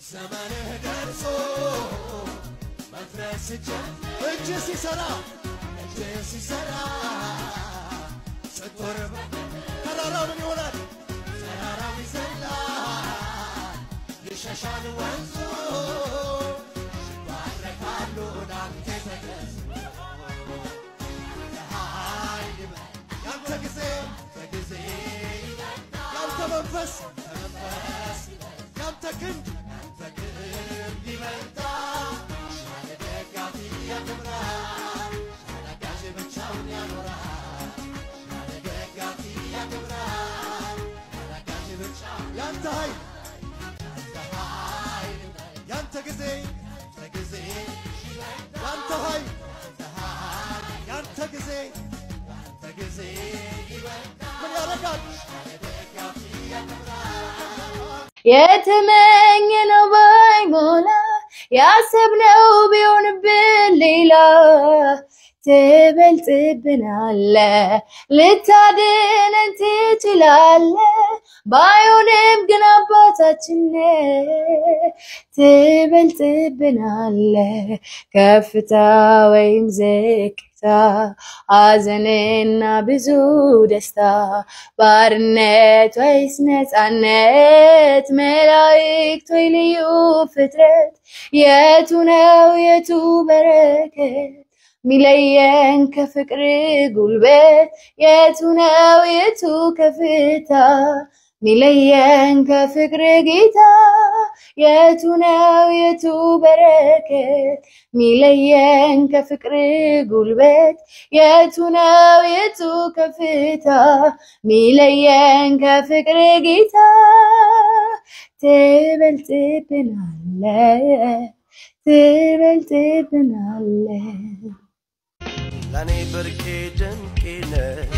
ዘመንህ ደርሶ መፍረስ እጅ ሲሰራ ስትወርብ ተራራው ምን ይሆናል ተራራው ይዘላል ይሸሻል ወንዙ ይባረካሉ ዳንተ ተገዝ ያንተ ጊዜ ያንተ መንፈስ ያንተ ክንድ ይበልጣል ሻለደጋፊ ያከብራል ሻለጋሽ ብቻውን ያኖራል ሻለደጋፊ ያከብራል ሻለጋሽ ብቻውን ያንተ ኃይል ያንተ ጊዜ ያንተ ኃይል ያንተ ጊዜ ይበልጣል ምን ያደርጋል ሻለደጋፊ ያከብራል የተመኘነው ባይሞላ ያሰብነው ቢሆንብን ሌላ ትበልጥብናለህ ልታድነን ትችላለህ ባይሆንም ግን አባታችን ትበልጥብናለህ ከፍታ ወይም ዝቅታ ሐዘንና ብዙ ደስታ ባርነት ወይስ ነፃነት መላእክት ወይ ልዩ ፍጥረት የቱ ነው የቱ በረከት ሚለየን ከፍቅር ጉልበት የቱ ነው የቱ ከፍታ ሚለየን ከፍቅር ጌታ የቱ ነው የቱ በረከት ሚለየን ከፍቅር ጉልበት የቱ ነው የቱ ከፍታ ሚለየን ከፍቅር ጌታ ትበልጥብናለህ ለኔ ብርቄ ድንቄ ነህ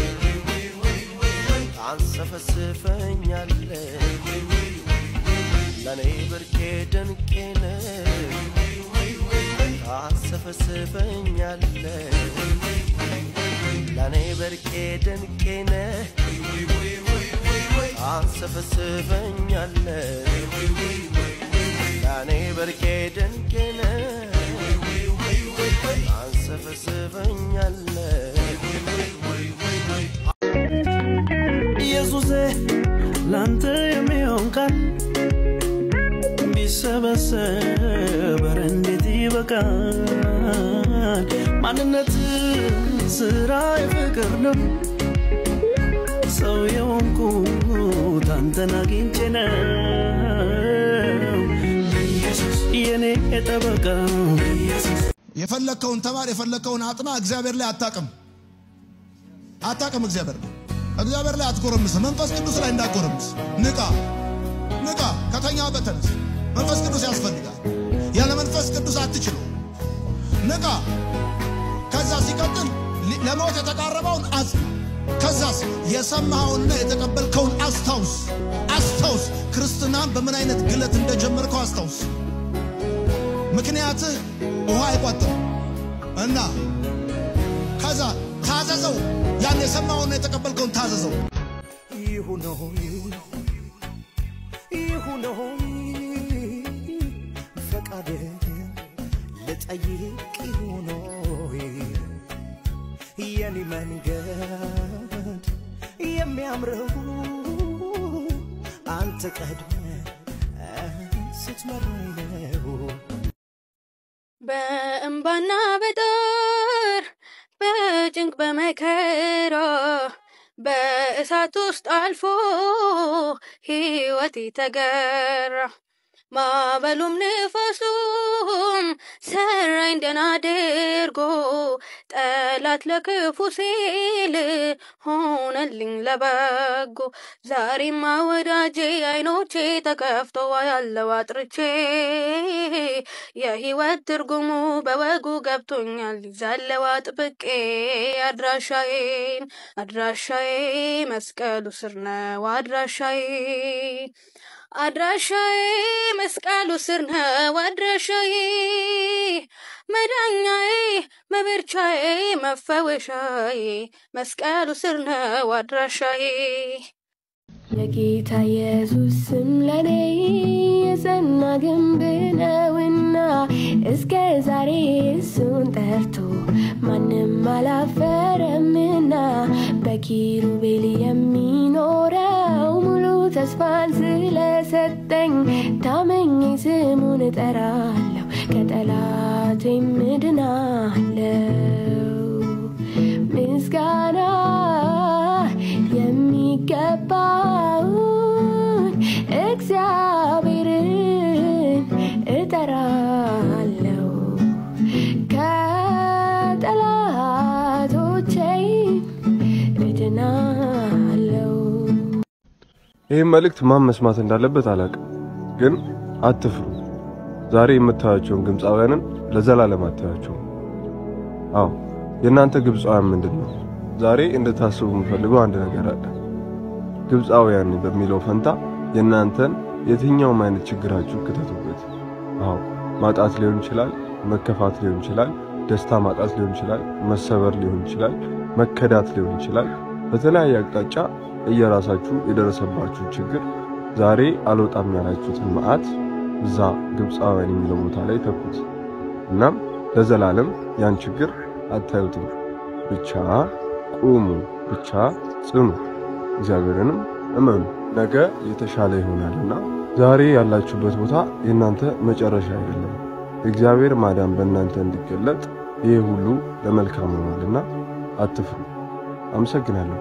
አንሰፈስፈኛለህ ለኔ ብርቄ ድንቄ ነህ አንሰፈስፈኛለህ ለኔ ብርቄ ድንቄ ነህ አንሰፈስፈኛለህ ለኔ ብርቄ ድንቄ ነህ ኢየሱስ ላንተ የሚሆን ቃል ቢሰበሰብ እንዴት ይበቃል ማንነት ስራ የፍቅር ነው ሰው የሆንኩት አንተን አግኝቼ ነው ኢየሱስ የኔ ጠበቃ የፈለከውን ተማር የፈለከውን አጥና እግዚአብሔር ላይ አታቀም እግዚአብሔር ላይ አትጎረምስ መንፈስ ቅዱስ ላይ እንዳትጎረምስ ንቃ ከተኛበት ተነስ መንፈስ ቅዱስ ያስፈልጋል ያለ መንፈስ ቅዱስ አትችሉ ንቃ ከዛ ሲቀጥል ለሞት የተቃረበውን ከዛስ የሰማውና የተቀበልከውን አስታውስ ክርስትናን በምን አይነት ግለት እንደጀመርከው አስታውስ ምክንያት ውሃ አይቋጥም እና ከዛ ታዘዘው ያን የሰማውና የተቀበልከውን ታዘዘው ይሁን ፈቃድ ልጠይቅ ይሁን የኔ መንገድ የሚያምረው አንተ ቀድመህ ስትመራኝ ነው በእንባና በጦር በጭንቅ በመከራ በእሳት ውስጥ አልፎ ሕይወቴ ተገራ ማዕበሉም ንፋሱም ሰራኝ ደህና አድርጎ ጠላት ለክፉ ሲል ሆነልኝ ለበጎ ዛሬማ ወዳጄ አይኖቼ ተከፍተው ያለው አጥርቼ የሕይወት ትርጉሙ በወጉ ገብቶኛል ይዛለው አጥብቄ አድራሻዬ መስቀሉ ስር ነው አድራሻዬ መስቀሉ ስር ነው አድራሻዬ መዳኛዬ መብርቻዬ መፈወሻዬ መስቀሉ ስር ነው አድራሻዬ የጌታ ኢየሱስ ስም ለኔ የጸና ግንብነውና እስከ ዛሬ እሱን ጠርቶ ማንም አላፈረምና በኪሩቤል የሚኖረው ሙሉ ተስፋን ስለሰጠኝ ታመኝ ስሙን እጠራለሁ ከጠላቴ ምድናለሁ ምስጋና የሚገባውን እግዚአብሔርን እጠራለሁ ከጠላቶቼ እድናለሁ ይህ መልእክት ማን መስማት እንዳለበት አላውቅም ግን አትፍሩ ዛሬ የምታዩቸውን ግብፃውያንን ለዘላለም አታዩቸው አዎ የናንተ ግብፃውያን ምንድነው ዛሬ እንድታስቡ የምፈልገው አንድ ነገር አለ ግብፃውያን በሚለው ፈንታ የናንተን የትኛው አይነት ችግራችሁ ከተቱበት አዎ ማጣት ሊሆን ይችላል መከፋት ሊሆን ይችላል ደስታ ማጣት ሊሆን ይችላል መሰበር ሊሆን ይችላል መከዳት ሊሆን ይችላል በተለያየ አቅጣጫ እየራሳችሁ የደረሰባችሁ ችግር ዛሬ አልወጣም ያላችሁትን መዓት እዛ ግብፃውያን የሚለው ቦታ ላይ ተኩት እናም ለዘላለም ያን ችግር አታዩትም ብቻ ቁሙ ብቻ ጽኑ እግዚአብሔርንም እመኑ ነገ የተሻለ ይሆናልና ዛሬ ያላችሁበት ቦታ የናንተ መጨረሻ አይደለም እግዚአብሔር ማዳን በእናንተ እንዲገለጥ ይሄ ሁሉ ለመልካም ነውና አትፍሩ አመሰግናለሁ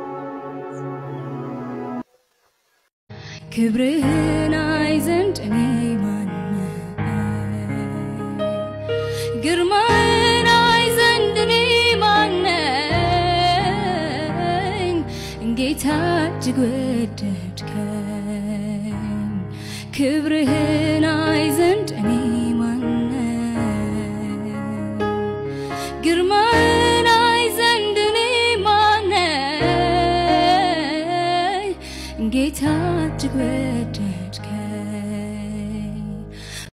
ክብርህን አይዘንድ እኔ ማን ግርማህን አይዘንድ እኔ ማን ጌታ እጅግ ወደድከኝ ክብርህን አይዘንድ እኔ ማን ግርማህን አይዘንድ እኔ ማን ጌታ እጅግ ወደድከኝ